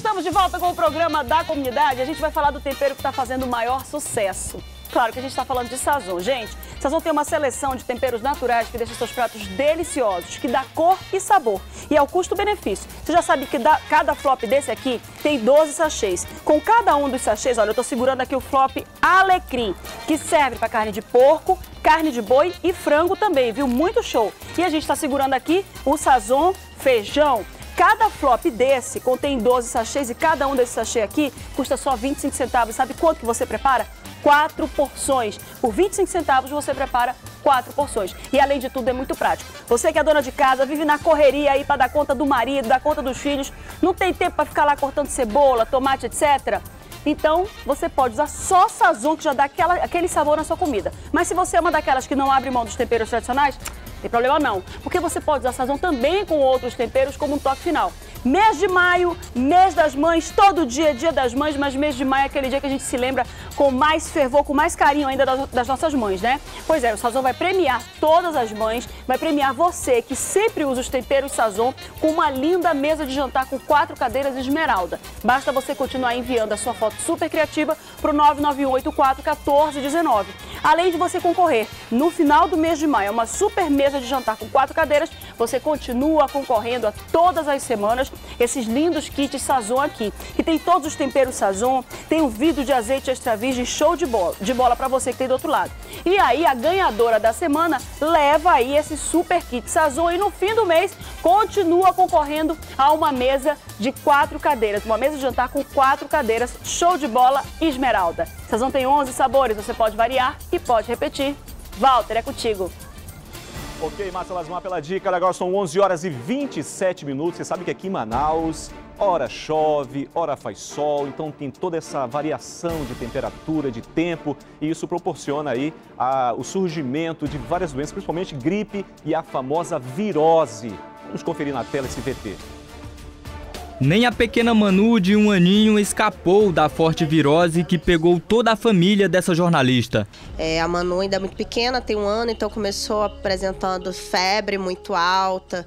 Estamos de volta com o programa da comunidade. A gente vai falar do tempero que está fazendo o maior sucesso. Claro que a gente está falando de Sazon. Gente, Sazon tem uma seleção de temperos naturais que deixa seus pratos deliciosos, que dá cor e sabor. E é o custo-benefício. Você já sabe que cada flop desse aqui tem 12 sachês. Com cada um dos sachês, olha, eu estou segurando aqui o flop alecrim, que serve para carne de porco, carne de boi e frango também, viu? Muito show. E a gente está segurando aqui o Sazon feijão. Cada flop desse contém 12 sachês e cada um desses sachês aqui custa só 25 centavos. Sabe quanto que você prepara? 4 porções. Por 25 centavos você prepara 4 porções. E além de tudo é muito prático. Você que é dona de casa, vive na correria aí para dar conta do marido, dar conta dos filhos, não tem tempo para ficar lá cortando cebola, tomate, etc. Então, você pode usar só Sazon, que já dá aquele sabor na sua comida. Mas se você é uma daquelas que não abre mão dos temperos tradicionais, não tem problema não, porque você pode usar Sazon também com outros temperos como um toque final. Mês de maio, mês das mães, todo dia é dia das mães, mas mês de maio é aquele dia que a gente se lembra com mais fervor, com mais carinho ainda das nossas mães, né? Pois é, o Sazon vai premiar todas as mães, vai premiar você que sempre usa os temperos Sazon com uma linda mesa de jantar com 4 cadeiras esmeralda. Basta você continuar enviando a sua foto super criativa para o 991841419. Além de você concorrer no final do mês de maio a uma super mesa de jantar com 4 cadeiras, você continua concorrendo a todas as semanas esses lindos kits Sazon aqui, que tem todos os temperos Sazon, tem um vidro de azeite extra virgem show de bola para você que tem do outro lado. E aí a ganhadora da semana leva aí esse super kit Sazon e no fim do mês continua concorrendo a uma mesa de 4 cadeiras, uma mesa de jantar com 4 cadeiras, show de bola esmeralda. Sazon tem 11 sabores, você pode variar e pode repetir. Walter, é contigo. Ok, Márcia Lasmar pela dica. Agora são 11 horas e 27 minutos. Você sabe que aqui em Manaus, ora chove, ora faz sol. Então tem toda essa variação de temperatura, de tempo. E isso proporciona aí o surgimento de várias doenças, principalmente gripe e a famosa virose. Vamos conferir na tela esse VT. Nem a pequena Manu de 1 aninho escapou da forte virose que pegou toda a família dessa jornalista. A Manu ainda é muito pequena, tem 1 ano, então começou apresentando febre muito alta,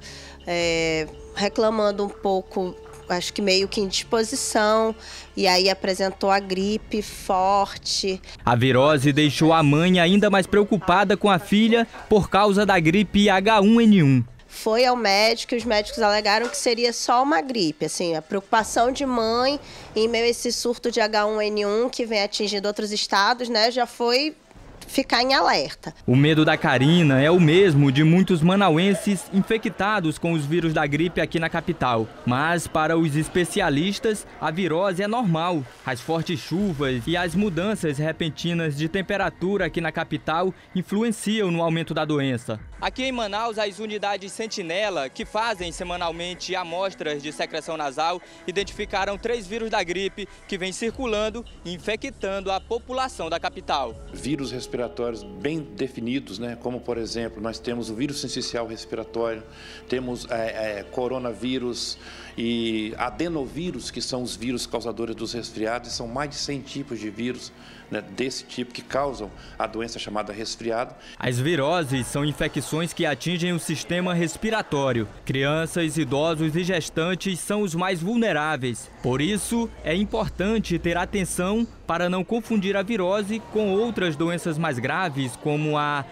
reclamando um pouco, acho que meio que indisposição, e aí apresentou a gripe forte. A virose deixou a mãe ainda mais preocupada com a filha por causa da gripe H1N1. Foi ao médico e os médicos alegaram que seria só uma gripe. Assim, a preocupação de mãe em meio a esse surto de H1N1 que vem atingindo outros estados, né, já foi ficar em alerta. O medo da Karina é o mesmo de muitos manauenses infectados com os vírus da gripe aqui na capital. Mas para os especialistas, a virose é normal. As fortes chuvas e as mudanças repentinas de temperatura aqui na capital influenciam no aumento da doença. Aqui em Manaus, as unidades Sentinela, que fazem semanalmente amostras de secreção nasal, identificaram 3 vírus da gripe que vêm circulando e infectando a população da capital. Vírus respiratórios bem definidos, né? Como, por exemplo, nós temos o vírus sincicial respiratório, temos coronavírus e adenovírus, que são os vírus causadores dos resfriados, e são mais de 100 tipos de vírus, né, desse tipo que causam a doença chamada resfriado. As viroses são infecções que atingem o sistema respiratório. Crianças, idosos e gestantes são os mais vulneráveis. Por isso, é importante ter atenção para não confundir a virose com outras doenças mais graves, como a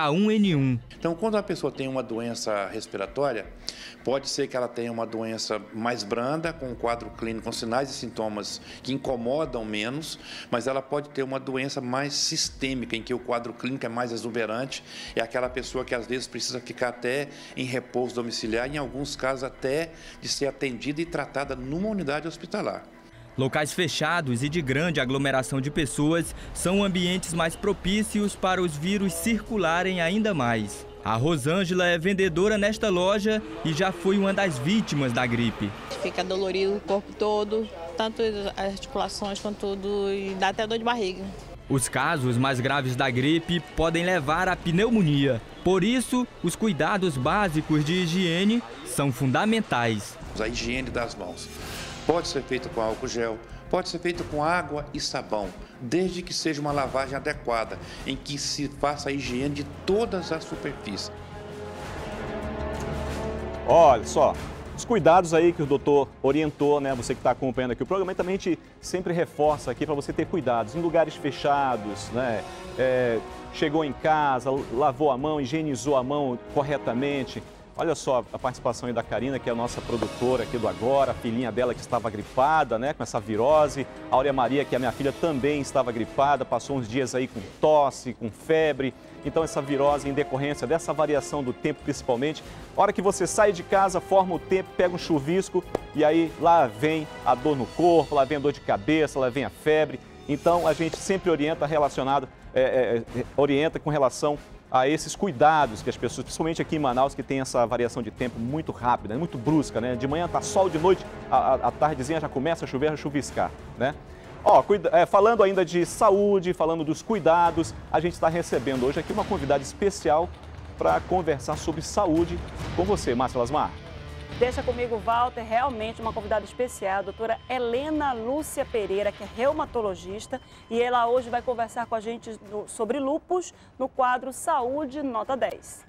H1N1. Então, quando a pessoa tem uma doença respiratória, pode ser que ela tenha uma doença mais branda, com um quadro clínico, com sinais e sintomas que incomodam menos, mas ela pode ter uma doença mais sistêmica, em que o quadro clínico é mais exuberante, é aquela pessoa que às vezes precisa ficar até em repouso domiciliar, em alguns casos até de ser atendida e tratada numa unidade hospitalar. Locais fechados e de grande aglomeração de pessoas são ambientes mais propícios para os vírus circularem ainda mais. A Rosângela é vendedora nesta loja e já foi uma das vítimas da gripe. Fica dolorido o corpo todo, tanto as articulações quanto tudo, e dá até dor de barriga. Os casos mais graves da gripe podem levar à pneumonia. Por isso, os cuidados básicos de higiene são fundamentais. A higiene das mãos pode ser feita com álcool gel, pode ser feita com água e sabão, desde que seja uma lavagem adequada, em que se faça a higiene de todas as superfícies. Olha só, Os cuidados aí que o doutor orientou, né? Você que está acompanhando aqui o programa, e também a gente sempre reforça aqui para você ter cuidados em lugares fechados, né? Chegou em casa, lavou a mão, higienizou a mão corretamente. Olha só a participação aí da Karina, que é a nossa produtora aqui do Agora, a filhinha dela que estava gripada, né, com essa virose. A Áurea Maria, que é a minha filha, também estava gripada, passou uns dias aí com tosse, com febre. Então essa virose em decorrência dessa variação do tempo principalmente. A hora que você sai de casa, forma o tempo, pega um chuvisco e aí lá vem a dor no corpo, lá vem a dor de cabeça, lá vem a febre. Então a gente sempre orienta orienta com relação a esses cuidados que as pessoas, principalmente aqui em Manaus, que tem essa variação de tempo muito rápida, muito brusca, né? De manhã tá sol, de noite, a tardezinha já começa a chover, a chuviscar, né? Ó, falando ainda de saúde, falando dos cuidados, a gente está recebendo hoje aqui uma convidada especial para conversar sobre saúde com você, Márcia Lasmar. Deixa comigo, Walter, realmente uma convidada especial, a doutora Helena Lúcia Pereira, que é reumatologista, e ela hoje vai conversar com a gente sobre lúpus no quadro Saúde Nota 10.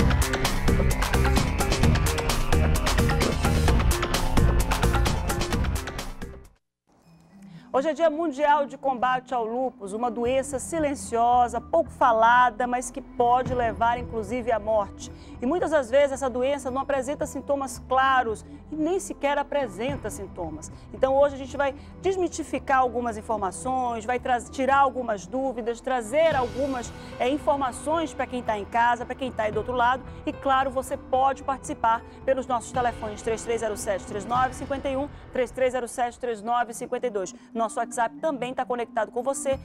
Hoje é Dia Mundial de Combate ao Lúpus, uma doença silenciosa, pouco falada, mas que pode levar inclusive à morte. E muitas das vezes essa doença não apresenta sintomas claros e nem sequer apresenta sintomas. Então hoje a gente vai desmitificar algumas informações, vai tirar algumas dúvidas, trazer algumas informações para quem está em casa, para quem está aí do outro lado. E claro, você pode participar pelos nossos telefones 3307-3951, 3307-3952. Nosso WhatsApp também está conectado com você,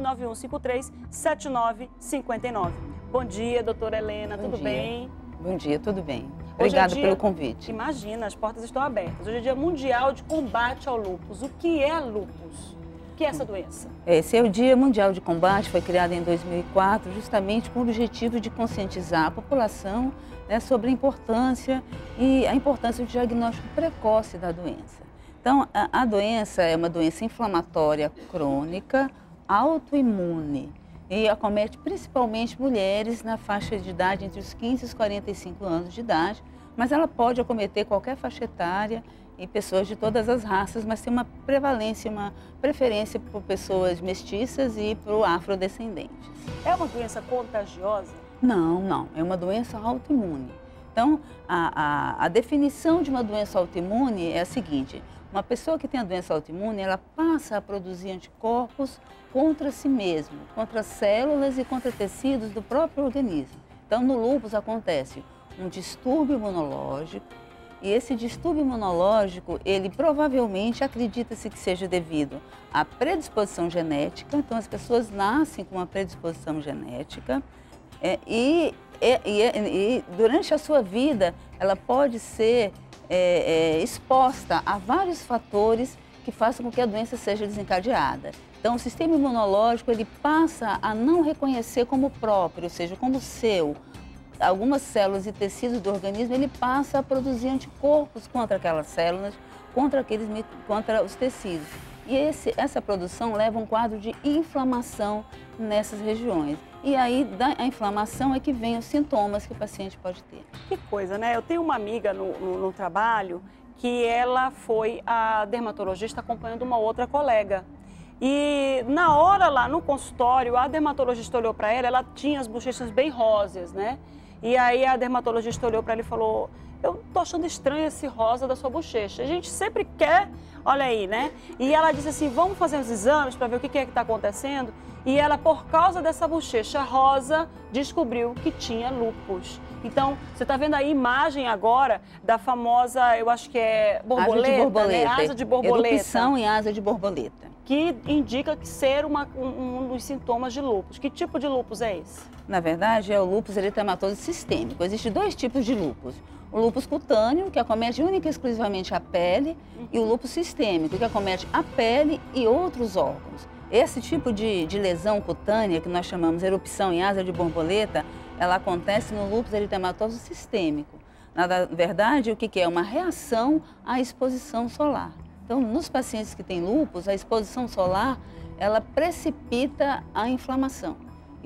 99153-7959. Bom dia, doutora Helena, tudo bem? Bom dia, tudo bem. Obrigada pelo convite. Imagina, as portas estão abertas. Hoje é Dia Mundial de Combate ao Lúpus. O que é lúpus? O que é essa doença? Esse é o Dia Mundial de Combate, foi criado em 2004, justamente com o objetivo de conscientizar a população, né, sobre a importância do diagnóstico precoce da doença. Então, a doença é uma doença inflamatória crônica, autoimune, e acomete principalmente mulheres na faixa de idade entre os 15 e os 45 anos de idade, mas ela pode acometer qualquer faixa etária e pessoas de todas as raças, mas tem uma prevalência, uma preferência por pessoas mestiças e por afrodescendentes. É uma doença contagiosa? Não, é uma doença autoimune. Então, a definição de uma doença autoimune é a seguinte: uma pessoa que tem a doença autoimune, ela passa a produzir anticorpos contra si mesma, contra células e contra tecidos do próprio organismo. Então, no lúpus acontece um distúrbio imunológico, e esse distúrbio imunológico, ele provavelmente acredita-se que seja devido à predisposição genética. Então, as pessoas nascem com uma predisposição genética e durante a sua vida, ela pode ser exposta a vários fatores que façam com que a doença seja desencadeada. Então, o sistema imunológico, ele passa a não reconhecer como próprio, ou seja, como seu, algumas células e tecidos do organismo, ele passa a produzir anticorpos contra aquelas células, contra os tecidos. E essa produção leva a um quadro de inflamação nessas regiões. E aí, da inflamação é que vem os sintomas que o paciente pode ter. Que coisa, né? Eu tenho uma amiga no trabalho que ela foi a dermatologista acompanhando uma outra colega. E na hora lá no consultório, a dermatologista olhou para ela tinha as bochechas bem róseas, né? E aí a dermatologista olhou para ela e falou: eu tô achando estranho esse rosa da sua bochecha. A gente sempre quer, olha aí, né? E ela disse assim: vamos fazer os exames para ver o que é que está acontecendo. E ela, por causa dessa bochecha rosa, descobriu que tinha lúpus. Então, você está vendo a imagem agora da famosa, eu acho que é borboleta, asa de borboleta, né? Asa de borboleta. Erupção em asa de borboleta. Que indica que ser um dos sintomas de lúpus. Que tipo de lúpus é esse? Na verdade, é o lúpus eritematoso sistêmico. Existem dois tipos de lúpus. O lúpus cutâneo, que acomete única e exclusivamente a pele, e o lúpus sistêmico, que acomete a pele e outros órgãos. Esse tipo de lesão cutânea, que nós chamamos de erupção em asa de borboleta, ela acontece no lúpus eritematoso sistêmico. Na verdade, o que é? Uma reação à exposição solar. Então, nos pacientes que têm lúpus, a exposição solar, ela precipita a inflamação.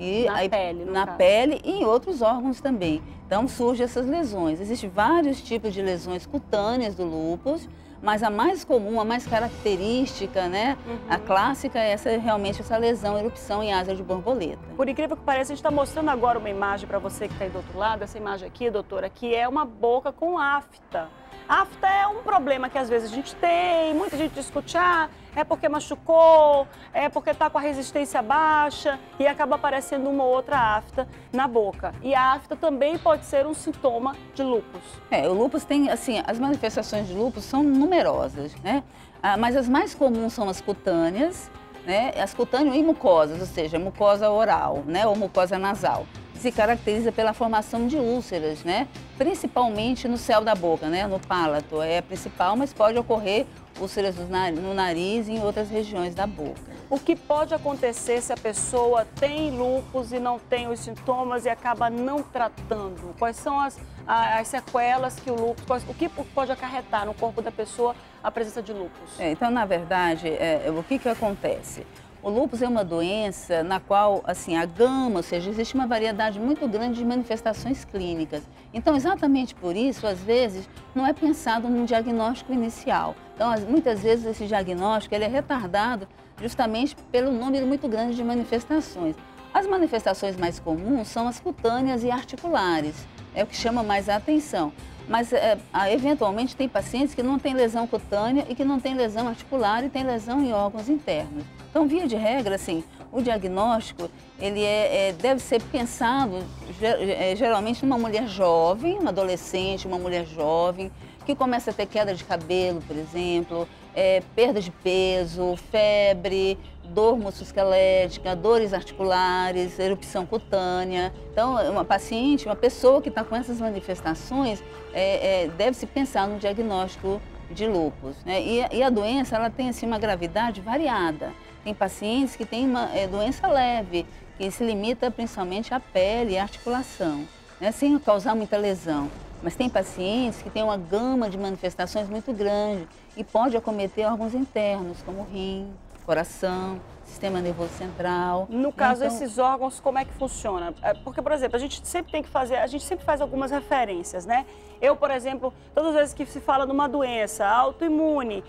E na pele, no na caso. pele e em outros órgãos também. Então surgem essas lesões. Existem vários tipos de lesões cutâneas do lúpus, mas a mais comum, a mais característica, né? A clássica é realmente essa lesão, erupção em asa de borboleta. Por incrível que pareça, a gente está mostrando agora uma imagem para você que está aí do outro lado, essa imagem aqui, doutora, que é uma boca com afta. Afta é um problema que às vezes a gente tem, muita gente discute, é porque machucou, é porque está com a resistência baixa e acaba aparecendo uma outra afta na boca. E a afta também pode ser um sintoma de lúpus. O lúpus tem, assim, as manifestações de lúpus são numerosas, né? Mas as mais comuns são as cutâneas, né? As cutâneas e mucosas, ou seja, mucosa oral, né? Ou mucosa nasal. Se caracteriza pela formação de úlceras, né? Principalmente no céu da boca, né? No pálato é a principal, mas pode ocorrer úlceras no nariz e em outras regiões da boca. O que pode acontecer se a pessoa tem lúpus e não tem os sintomas e acaba não tratando? Quais são as sequelas que o lúpus, o que pode acarretar no corpo da pessoa a presença de lúpus? Então, na verdade, o que acontece? O lúpus é uma doença na qual, assim, a gama, ou seja, existe uma variedade muito grande de manifestações clínicas. Então, exatamente por isso, às vezes, não é pensado num diagnóstico inicial. Então, muitas vezes, esse diagnóstico ele é retardado justamente pelo número muito grande de manifestações. As manifestações mais comuns são as cutâneas e articulares, é o que chama mais a atenção. Mas, eventualmente, tem pacientes que não têm lesão cutânea e que não têm lesão articular e têm lesão em órgãos internos. Então, via de regra, assim, o diagnóstico ele deve ser pensado geralmente numa mulher jovem, uma adolescente, uma mulher jovem, que começa a ter queda de cabelo, por exemplo, perda de peso, febre, dor musculoesquelética, dores articulares, erupção cutânea. Então, uma paciente, uma pessoa que está com essas manifestações, deve-se pensar no diagnóstico de lúpus, né? E a doença ela tem assim, uma gravidade variada. Tem pacientes que têm uma doença leve, que se limita principalmente à pele e à articulação, né? Sem causar muita lesão. Mas tem pacientes que têm uma gama de manifestações muito grande e pode acometer órgãos internos, como rim, coração, sistema nervoso central. No caso, então, esses órgãos, como é que funciona? Porque, por exemplo, a gente sempre faz algumas referências, né? Eu, por exemplo, todas as vezes que se fala de uma doença autoimune,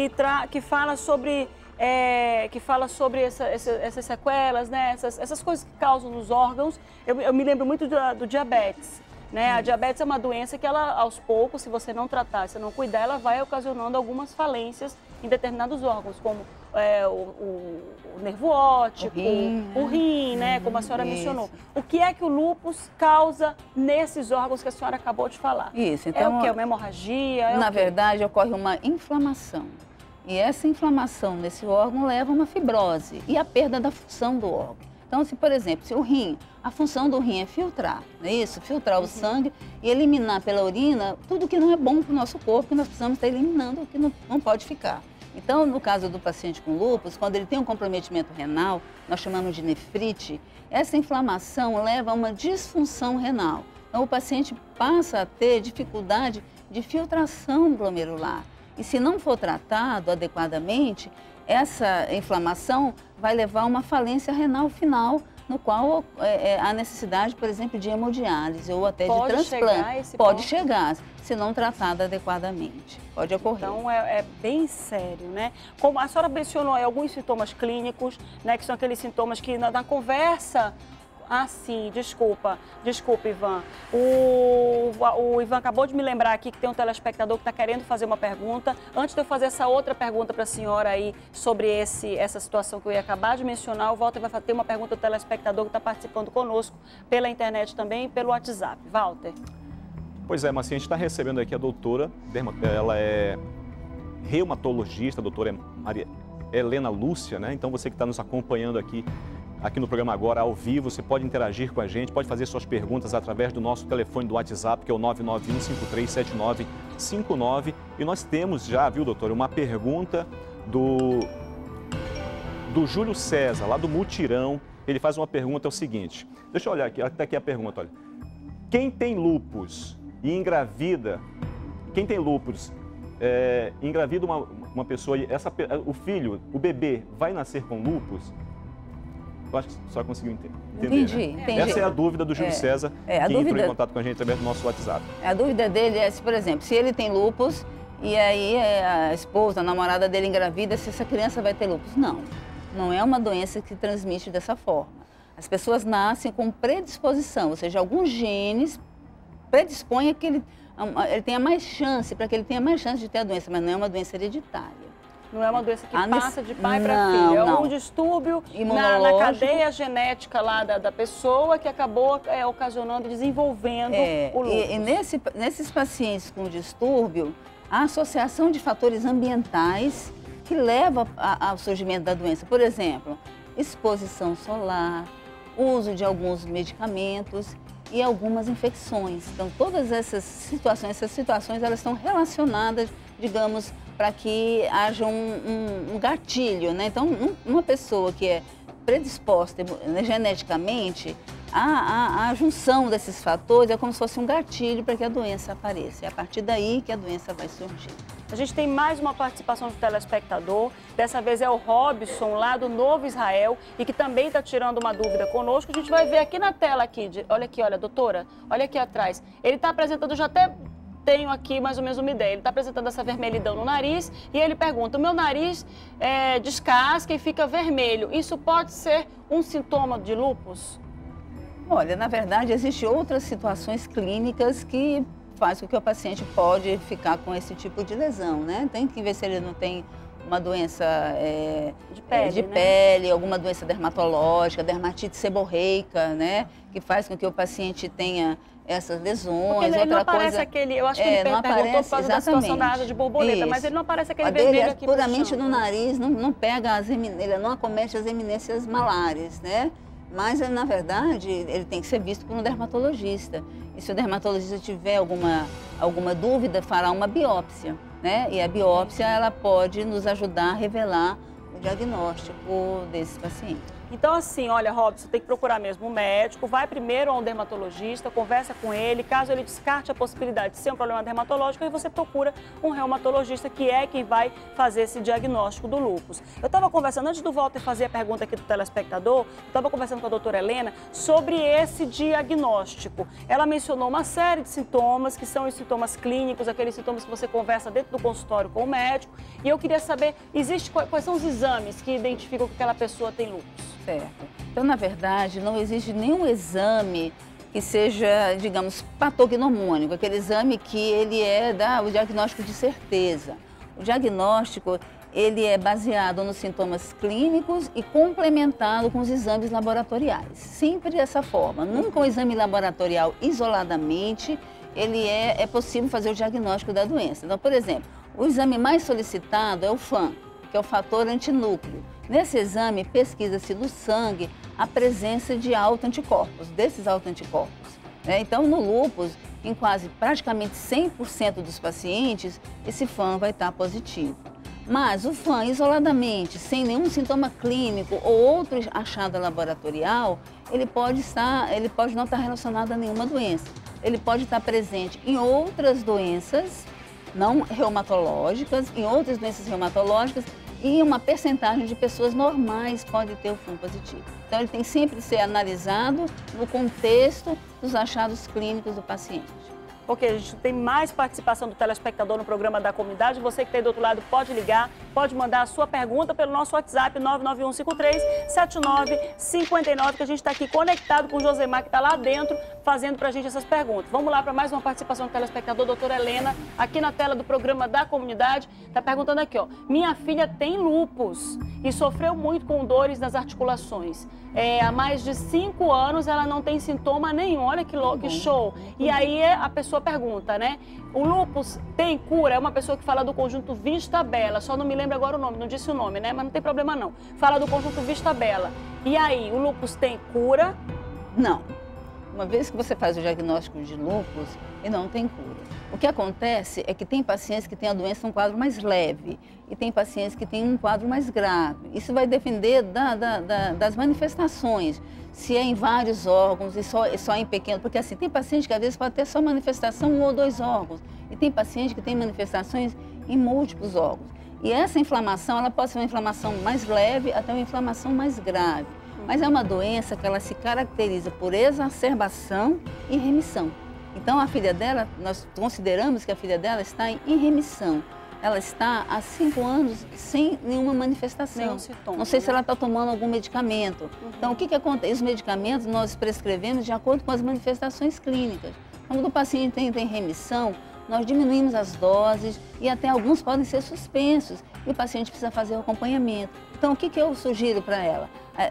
que fala sobre essas sequelas, né? Essas coisas que causam nos órgãos, eu me lembro muito do diabetes. Né? A diabetes é uma doença que ela, aos poucos, se você não tratar, se não cuidar, ela vai ocasionando algumas falências em determinados órgãos, como o nervo óptico, o rim, né? Como a senhora mencionou. O que é que o lúpus causa nesses órgãos que a senhora acabou de falar? Isso, então, é o quê? Uma hemorragia? Na verdade, ocorre uma inflamação. E essa inflamação nesse órgão leva a uma fibrose e a perda da função do órgão. Então, se, por exemplo, se o rim, a função do rim é filtrar, não é isso? Filtrar o sangue e eliminar pela urina tudo que não é bom para o nosso corpo, que nós precisamos estar eliminando, o que não pode ficar. Então, no caso do paciente com lúpus, quando ele tem um comprometimento renal, nós chamamos de nefrite, essa inflamação leva a uma disfunção renal. Então, o paciente passa a ter dificuldade de filtração glomerular. E se não for tratado adequadamente, essa inflamação vai levar a uma falência renal final, no qual há necessidade, por exemplo, de hemodiálise ou até de transplante. Pode chegar, se não tratado adequadamente. Pode ocorrer. Então, é bem sério, né? Como a senhora mencionou aí, alguns sintomas clínicos, né? Que são aqueles sintomas que na conversa... Ah, sim, desculpa, Ivan. O Ivan acabou de me lembrar aqui que tem um telespectador que está querendo fazer uma pergunta. Antes de eu fazer essa outra pergunta para a senhora aí sobre essa situação que eu ia acabar de mencionar, o Walter vai ter uma pergunta do telespectador que está participando conosco pela internet também e pelo WhatsApp. Walter. Pois é, Marcinha, a gente está recebendo aqui a doutora, ela é reumatologista, a doutora Maria Helena Lúcia, né? Então você que está nos acompanhando aqui no programa agora, ao vivo, você pode interagir com a gente, pode fazer suas perguntas através do nosso telefone do WhatsApp, que é o 991537959. E nós temos já, viu, doutor, uma pergunta do Júlio César, lá do Mutirão. Ele faz uma pergunta, é o seguinte, deixa eu olhar aqui, até aqui a pergunta, olha. Quem tem lúpus e engravida, engravida uma pessoa, o filho, o bebê, vai nascer com lúpus? Eu acho que só conseguiu entender. Entendi, né? entendi. Essa é a dúvida do Júlio César, a que dúvida... entrou em contato com a gente através do nosso WhatsApp. A dúvida dele é, se, por exemplo, se ele tem lúpus e aí a esposa, a namorada dele engravida, se essa criança vai ter lúpus. Não, não é uma doença que transmite dessa forma. As pessoas nascem com predisposição, ou seja, alguns genes predispõem a que ele tenha mais chance, para que ele tenha mais chance de ter a doença, mas não é uma doença hereditária. Não é uma doença que passa de pai para filho, é um distúrbio na cadeia genética lá da pessoa que acabou ocasionando, desenvolvendo o lúpus. E nesses pacientes com distúrbio, a associação de fatores ambientais que levam ao surgimento da doença. Por exemplo, exposição solar, uso de alguns medicamentos e algumas infecções. Então, todas essas situações elas estão relacionadas, digamos, para que haja um gatilho, né? Então, uma pessoa que é predisposta geneticamente, a junção desses fatores é como se fosse um gatilho para que a doença apareça. É a partir daí que a doença vai surgir. A gente tem mais uma participação do telespectador, dessa vez é o Robson, lá do Novo Israel, e que também está tirando uma dúvida conosco. A gente vai ver aqui na tela, olha, doutora, olha aqui atrás. Ele está apresentando, já até tenho aqui mais ou menos uma ideia, ele está apresentando essa vermelhidão no nariz e ele pergunta, o meu nariz descasca e fica vermelho, isso pode ser um sintoma de lúpus? Olha, na verdade, existem outras situações clínicas que faz com que o paciente pode ficar com esse tipo de lesão, né? Tem que ver se ele não tem uma doença de pele, alguma doença dermatológica, dermatite seborreica, né? Que faz com que o paciente tenha essas lesões. Porque ele não aparece aquele, eu acho que ele perguntou por causa da situação da asa de borboleta, isso. Mas ele não aparece aquele vermelho aqui puramente no nariz, não pega ele não acomete as eminências malares, né? Mas, na verdade, ele tem que ser visto por um dermatologista. E se o dermatologista tiver alguma dúvida, fará uma biópsia, né? E a biópsia, ela pode nos ajudar a revelar o diagnóstico desse paciente. Então, assim, olha, Robson, tem que procurar mesmo um médico, vai primeiro a um dermatologista, conversa com ele, caso ele descarte a possibilidade de ser um problema dermatológico, aí você procura um reumatologista, que é quem vai fazer esse diagnóstico do lúpus. Eu estava conversando, antes do Walter fazer a pergunta aqui do telespectador, eu estava conversando com a doutora Helena sobre esse diagnóstico. Ela mencionou uma série de sintomas, que são os sintomas clínicos, aqueles sintomas que você conversa dentro do consultório com o médico, e eu queria saber, quais são os exames que identificam que aquela pessoa tem lúpus? Certo. Então, na verdade, não existe nenhum exame que seja, digamos, patognomônico, aquele exame que ele dá o diagnóstico de certeza. O diagnóstico, ele é baseado nos sintomas clínicos e complementado com os exames laboratoriais. Sempre dessa forma. Nunca um exame laboratorial isoladamente, é possível fazer o diagnóstico da doença. Então, por exemplo, o exame mais solicitado é o FAM, que é o fator antinúcleo. Nesse exame, pesquisa-se no sangue a presença de autoanticorpos, desses autoanticorpos. Então, no lúpus, em praticamente 100% dos pacientes, esse FAM vai estar positivo. Mas o FAM, isoladamente, sem nenhum sintoma clínico ou outro achado laboratorial, ele pode não estar relacionado a nenhuma doença. Ele pode estar presente em outras doenças não reumatológicas, em outras doenças reumatológicas, e uma percentagem de pessoas normais pode ter o FAM positivo. Então, ele tem sempre que ser analisado no contexto dos achados clínicos do paciente. Ok, a gente tem mais participação do telespectador no programa da comunidade. Você que está aí do outro lado pode ligar, pode mandar a sua pergunta pelo nosso WhatsApp 991537959, que a gente está aqui conectado com o Josemar, que está lá dentro, fazendo para a gente essas perguntas. Vamos lá para mais uma participação do telespectador, doutora Helena, aqui na tela do programa da comunidade. Está perguntando aqui, ó, minha filha tem lúpus e sofreu muito com dores nas articulações. Há mais de 5 anos ela não tem sintoma nenhum, olha que show. E aí a pessoa pergunta, né? O lúpus tem cura? É uma pessoa que fala do conjunto Vista Bela, só não me lembro agora o nome, não disse o nome, né? Mas não tem problema não. Fala do conjunto Vista Bela. E aí, o lúpus tem cura? Não. Uma vez que você faz o diagnóstico de lúpus, ele não tem cura. O que acontece é que tem pacientes que têm a doença num quadro mais leve e tem pacientes que têm um quadro mais grave. Isso vai depender das manifestações, se é em vários órgãos e só em pequenos, porque assim, tem paciente que às vezes pode ter só manifestação em 1 ou 2 órgãos e tem paciente que tem manifestações em múltiplos órgãos. E essa inflamação, ela pode ser uma inflamação mais leve até uma inflamação mais grave. Mas é uma doença que ela se caracteriza por exacerbação e remissão. Então, a filha dela, nós consideramos que a filha dela está em remissão. Ela está há 5 anos sem nenhuma manifestação. Nenhum sintoma, não sei se né? ela está tomando algum medicamento. Então, o que acontece? Os medicamentos nós prescrevemos de acordo com as manifestações clínicas. Quando o paciente tem remissão, nós diminuímos as doses e até alguns podem ser suspensos. E o paciente precisa fazer o acompanhamento. Então, o que eu sugiro para ela?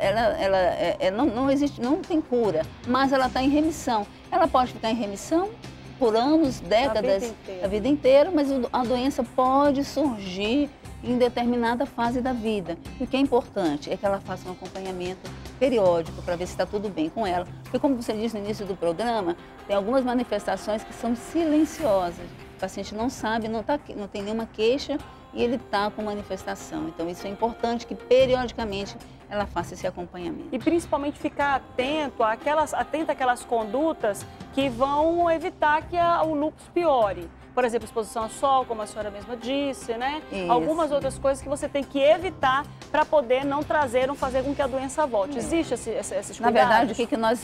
Não existe, não tem cura, mas ela está em remissão. Ela pode ficar em remissão por anos, décadas, a vida inteira, mas a doença pode surgir em determinada fase da vida. E o que é importante é que ela faça um acompanhamento periódico para ver se está tudo bem com ela. Porque, como você disse no início do programa, tem algumas manifestações que são silenciosas. O paciente não sabe, não tem nenhuma queixa e ele está com manifestação. Então, isso é importante que periodicamente ela faça esse acompanhamento. E principalmente ficar atento àquelas condutas que vão evitar que o lúpus piore. Por exemplo, exposição ao sol, como a senhora mesma disse, né? Isso. Algumas outras coisas que você tem que evitar para poder não fazer com que a doença volte. Existe esses cuidados? Na verdade, o que nós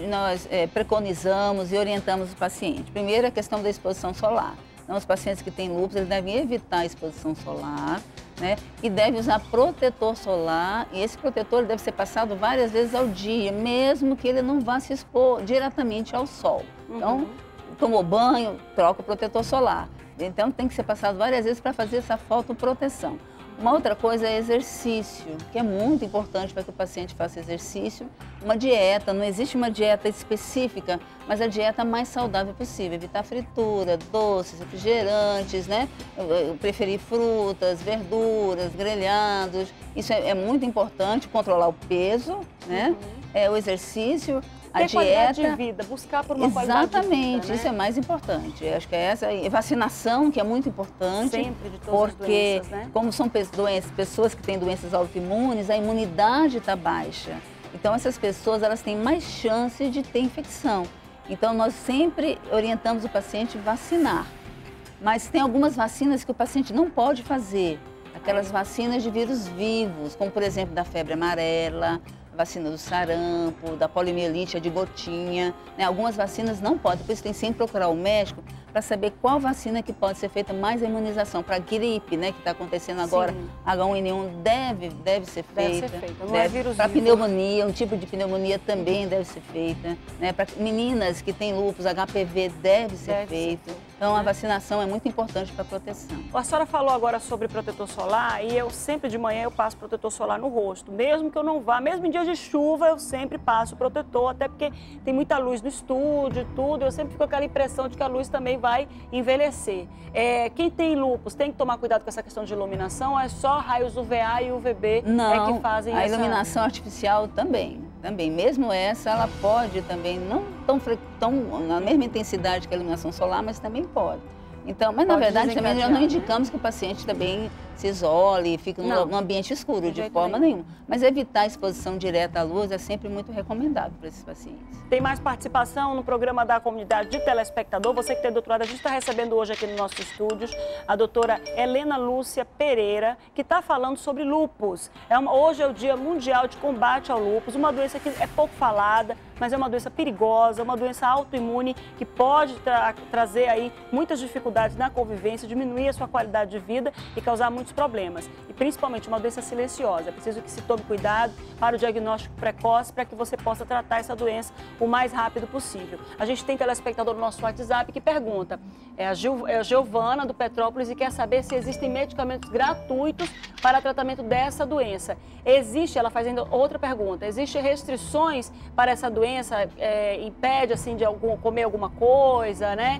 preconizamos e orientamos o paciente? Primeiro, a questão da exposição solar. Então, os pacientes que têm lúpus, eles devem evitar a exposição solar, né? E devem usar protetor solar, e esse protetor deve ser passado várias vezes ao dia, mesmo que ele não vá se expor diretamente ao sol. Então, tomou banho, troca o protetor solar. Então, tem que ser passado várias vezes para fazer essa fotoproteção. Uma outra coisa é exercício, que é muito importante para que o paciente faça exercício. Uma dieta, não existe uma dieta específica, mas a dieta mais saudável possível. Evitar fritura, doces, refrigerantes, né? Preferir frutas, verduras, grelhados. Isso é muito importante, controlar o peso, né? O exercício. A qualidade de vida, buscar por uma qualidade de vida. Exatamente, né? Isso é mais importante. Acho que é essa. E vacinação, que é muito importante. Sempre, de todas as doenças, né? Como são pessoas que têm doenças autoimunes, a imunidade está baixa. Então, essas pessoas, elas têm mais chance de ter infecção. Então, nós sempre orientamos o paciente a vacinar. Mas tem algumas vacinas que o paciente não pode fazer. Aquelas vacinas de vírus vivos, como, por exemplo, da febre amarela, vacina do sarampo, da poliomielite, de gotinha, né? Algumas vacinas não podem, por isso tem sempre procurar o médico para saber qual vacina que pode ser feita mais a imunização. Para gripe, né, que está acontecendo agora, H1N1 deve ser feita. Não é vírus Para vivo. pneumonia, um tipo de pneumonia também deve ser feita. Né? Para meninas que têm lúpus, HPV deve ser feito. Então, a vacinação é muito importante para a proteção. A senhora falou agora sobre protetor solar e eu sempre de manhã eu passo protetor solar no rosto. Mesmo que eu não vá, mesmo em dias de chuva, eu sempre passo protetor, até porque tem muita luz no estúdio e tudo. Eu sempre fico com aquela impressão de que a luz também vai envelhecer. Quem tem lúpus tem que tomar cuidado com essa questão de iluminação, é só raios UVA e UVB que fazem a iluminação artificial também. Mesmo essa, ela pode também, não tão na mesma intensidade que a iluminação solar, mas também pode. Então, mas na verdade também nós não indicamos que o paciente também se isole, fique num ambiente escuro, de forma nenhuma. Mas evitar a exposição direta à luz é sempre muito recomendável para esses pacientes. Tem mais participação no programa da comunidade de telespectador. Você que tem doutorado, a gente está recebendo hoje aqui nos nossos estúdios a doutora Helena Lúcia Pereira, que está falando sobre lúpus. Hoje é o Dia Mundial de Combate ao Lúpus, uma doença que é pouco falada, mas é uma doença perigosa, uma doença autoimune que pode trazer aí muitas dificuldades na convivência, diminuir a sua qualidade de vida e causar muitos problemas. E principalmente uma doença silenciosa. É preciso que se tome cuidado para o diagnóstico precoce para que você possa tratar essa doença o mais rápido possível. A gente tem telespectador no nosso WhatsApp que pergunta, é a Giovana do Petrópolis e quer saber se existem medicamentos gratuitos para tratamento dessa doença. Ela faz ainda outra pergunta, existem restrições para essa doença, impede assim de comer alguma coisa, né?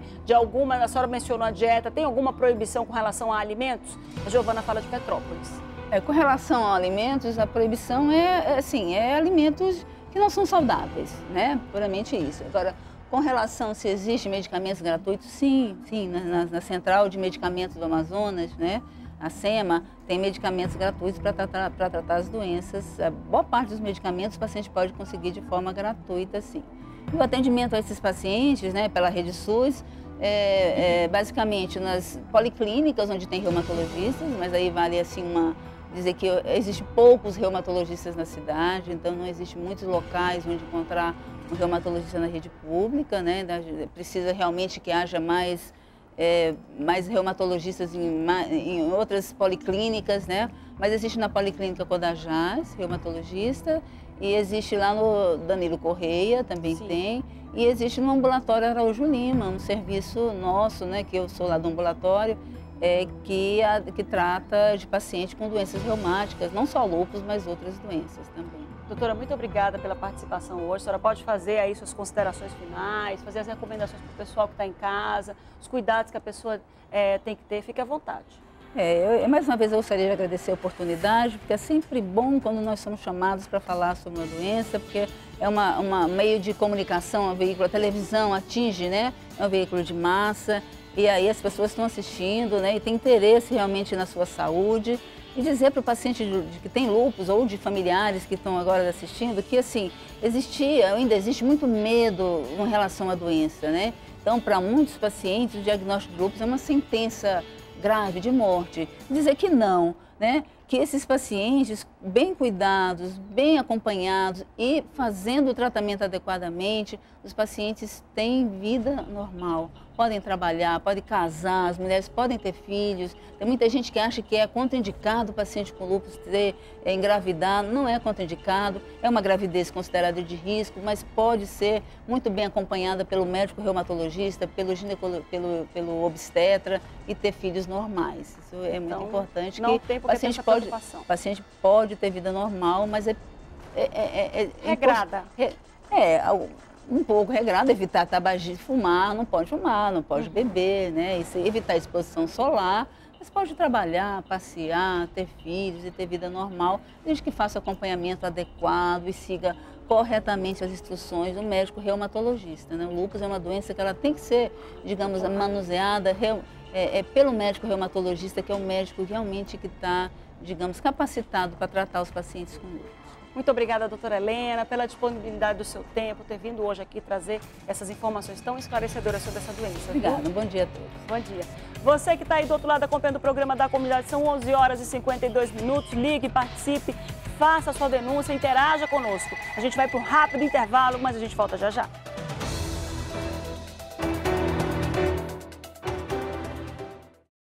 A senhora mencionou a dieta, tem alguma proibição com relação a alimentos? A Giovana fala de Petrópolis. Com relação a alimentos, a proibição é alimentos que não são saudáveis, né? Puramente isso. Agora, com relação se existem medicamentos gratuitos, sim, na Central de Medicamentos do Amazonas, né? A SEMA tem medicamentos gratuitos para tratar as doenças. A boa parte dos medicamentos o paciente pode conseguir de forma gratuita, sim. E o atendimento a esses pacientes, né, pela rede SUS, basicamente nas policlínicas onde tem reumatologistas, mas aí vale assim dizer que existem poucos reumatologistas na cidade, então não existem muitos locais onde encontrar um reumatologista na rede pública, né? Precisa realmente que haja mais reumatologistas em outras policlínicas, né? Mas existe na Policlínica Codajás, reumatologista, e existe lá no Danilo Correia, também tem, e existe no Ambulatório Araújo Lima, um serviço nosso, né? Que eu sou lá do ambulatório, que trata de pacientes com doenças reumáticas, não só lúpus, mas outras doenças também. Doutora, muito obrigada pela participação hoje. A senhora pode fazer aí suas considerações finais, fazer as recomendações para o pessoal que está em casa, os cuidados que a pessoa tem que ter, fique à vontade. Mais uma vez eu gostaria de agradecer a oportunidade, porque é sempre bom quando nós somos chamados para falar sobre uma doença, porque é um meio de comunicação, um veículo, a televisão atinge, né? É um veículo de massa, e aí as pessoas estão assistindo, né? E tem interesse realmente na sua saúde. E dizer para o paciente que tem lúpus ou de familiares que estão agora assistindo que, assim, ainda existe muito medo com relação à doença, né? Então, para muitos pacientes, o diagnóstico de lúpus é uma sentença grave de morte. Dizer que não, né? Que esses pacientes bem cuidados, bem acompanhados e fazendo o tratamento adequadamente, os pacientes têm vida normal. Podem trabalhar, podem casar, as mulheres podem ter filhos. Tem muita gente que acha que é contraindicado o paciente com lúpus engravidar. Não é contraindicado, é uma gravidez considerada de risco, mas pode ser muito bem acompanhada pelo médico reumatologista, pelo obstetra e ter filhos normais. Isso é muito importante. Não tem porque ter essa preocupação. O paciente pode ter vida normal, mas regrada. Um pouco regrado, evitar tabagismo, fumar, não pode beber, né? Evitar a exposição solar, mas pode trabalhar, passear, ter filhos e ter vida normal, desde que faça acompanhamento adequado e siga corretamente as instruções do médico reumatologista, né? O lúpus é uma doença que ela tem que ser, digamos, manuseada pelo médico reumatologista, que é o médico realmente que está, digamos, capacitado para tratar os pacientes com lúpus. Muito obrigada, doutora Helena, pela disponibilidade do seu tempo, ter vindo hoje aqui trazer essas informações tão esclarecedoras sobre essa doença. Obrigada, um bom dia a todos. Bom dia. Você que está aí do outro lado acompanhando o programa da comunidade, são 11 horas e 52 minutos, ligue, participe, faça a sua denúncia, interaja conosco. A gente vai para um rápido intervalo, mas a gente volta já já.